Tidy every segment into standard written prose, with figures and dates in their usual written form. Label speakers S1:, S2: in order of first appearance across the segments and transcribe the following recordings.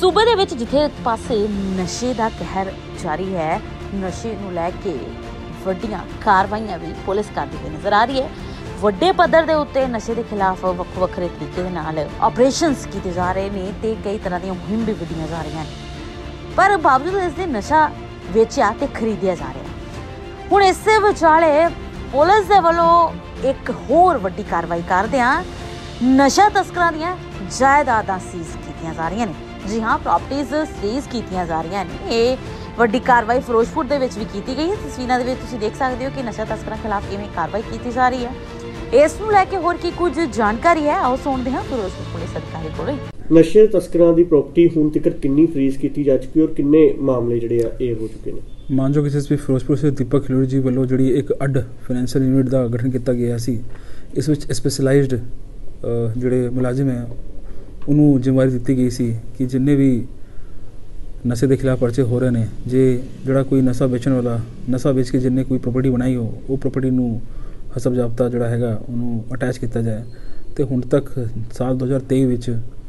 S1: सूबे दे विच जिथे पासे नशे दा कहर जारी है, नशे नूं लै के वड्डियां कार्रवाइयां भी पुलिस करदी हुई नज़र आ रही है। वड्डे पद्धर दे उत्ते नशे दे खिलाफ वक् वक्खरे तरीके दे नाल ऑपरेशनस कीते जा रहे ने ते कई तरह दी मुहिम भी वड्डियां जा रही हैं, पर बावजूद इसदे नशा वेचिया ते खरीदिया जा रहा है। हुण इस विचाले पुलिस दे वल्लों एक होर वड्डी कार्रवाई करदिआं नशा तस्करां दीआं जायदादां सीज कीतियां जा रहीआं ने। जी हाँ, प्रॉपर्टीज सीज कीतियां जा रही हैं। ये वड्डी कार्रवाई फिरोजपुर दे विच भी कीती गई है। तस्वीरां दे विच तुसीं देख सकते हो कि नशा तस्करां खिलाफ किवें कार्रवाई की जा रही है। इस नूं लैके होर की कुछ जानकारी है, आओ सुणदे हां फिरोजपुर पुलिस अधिकारी कोलों।
S2: नशे तस्करां दी प्रॉपर्टी हुण तक किन्नी फ्रीज की जा चुकी और किन्ने मामले जिहड़े आ इह हो चुके ने।
S3: मानयोग एसएसपी फिरोजपुर से दीपक खिलोड़ी जी वालों जिहड़ी एक अड फाइनैंशियल यूनिट का गठन किया गया सी। इस विच स्पैशलाइज्ड जिहड़े मुलाजिम है उन्होंने जिम्मेवारी दी गई सी कि जिन्ने भी नशे के खिलाफ पर्चे हो रहे हैं, जे जड़ा कोई नशा बेचने वाला नशा बेच के जिन्हें कोई प्रॉपर्टी बनाई हो वो प्रॉपर्टी हसब जाब्ता जड़ा है उन्होंने अटैच किया जाए। तो हुण तक साल 2023 विच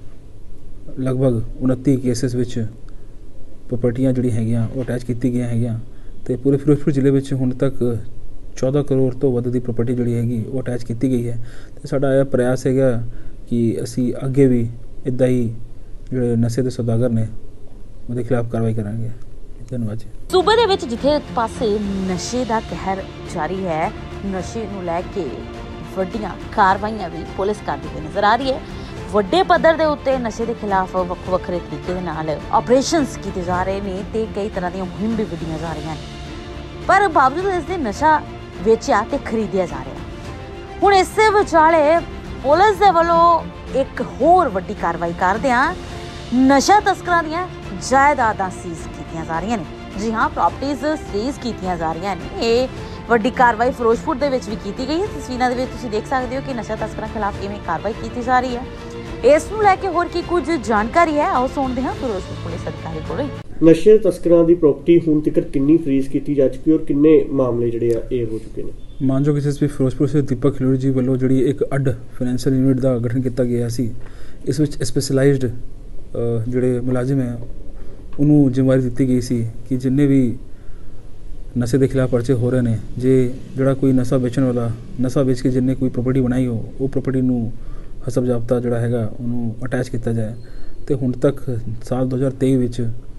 S3: लगभग 29 केसिस विच प्रॉपर्टियां जिहड़ी हैगियां वो अटैच की गई हैगियां। तो पूरे फिरोजपुर जिले में हुण तक 14 करोड़ तो वध दी प्रॉपर्टी जिहड़ी हैगी वो अटैच की गई है। तो साडा यह प्रयास हैगा कि असी अगे भी इदा ही जो नशे के सौदागर ने उहदे खिलाफ कार्रवाई करांगे। धन्यवाद जी।
S1: सूबे दे विच जिथे पासे नशे दा कहर जारी है, नशे नूं लै के वड्डियां कार्रवाइयां भी पुलिस करदी हुई नज़र आ रही है। वड्डे पद्धर दे उत्ते नशे के खिलाफ वक् वक्खरे तरीके दे नाल ऑपरेशनस कीते जा रहे ने ते कई तरह दी मुहिम भी वड्डियां जा रही हैं, पर बावजूद इसदे नशा वेचिया ते खरीदिया जा रहा है। हुण इस विचाले पुलिस दे वल्लों एक होर वड्डी कार्रवाई करदिआं नशा तस्करां दीआं जायदादां सीज कीतियां जा रहीआं ने। जी हाँ, प्रॉपर्टीज सीज कीतियां जा रहीआं ने। ये वड्डी कार्रवाई फिरोजपुर दे विच भी कीती गई है। तस्वीरां दे विच तुसीं देख सकते हो कि नशा तस्करां खिलाफ किवें कार्रवाई की जा रही है। इस नूं लैके होर की कुछ जानकारी है, आओ सुणदे हां फिरोजपुर पुलिस अधिकारी कोलों।
S2: नशे तस्करां दी प्रॉपर्टी हुण तक किन्नी फ्रीज की जा चुकी और किन्ने मामले जिहड़े आ इह हो चुके ने।
S3: मानयोग एसएसपी फिरोजपुर से दीपक खिलोड़ी जी वालों जिहड़ी एक अड फाइनैंशियल यूनिट का गठन किया गया सी। इस विच स्पैशलाइज्ड जिहड़े मुलाजिम है उन्होंने जिम्मेवारी दी गई सी कि जिन्ने भी नशे के खिलाफ पर्चे हो रहे हैं, जे जड़ा कोई नशा बेचने वाला नशा बेच के जिन्हें कोई प्रॉपर्टी बनाई हो वो प्रॉपर्टी हसब जाब्ता जड़ा है उन्होंने अटैच किया जाए। तो हुण तक साल 2023 विच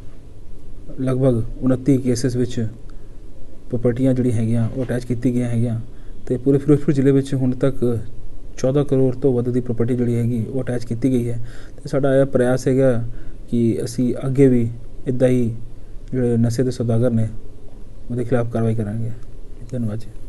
S3: लगभग 29 केसिस विच प्रॉपर्टियां जिहड़ी हैगियां वो अटैच की गई हैगियां। तो पूरे फिरोजपुर जिले में हुण तक 14 करोड़ तो वध दी प्रॉपर्टी जिहड़ी हैगी वो अटैच की गई है। तो साडा यह प्रयास हैगा कि असी अगे भी इदा ही जो नशे के सौदागर ने उहदे खिलाफ कार्रवाई करांगे। धन्यवाद जी।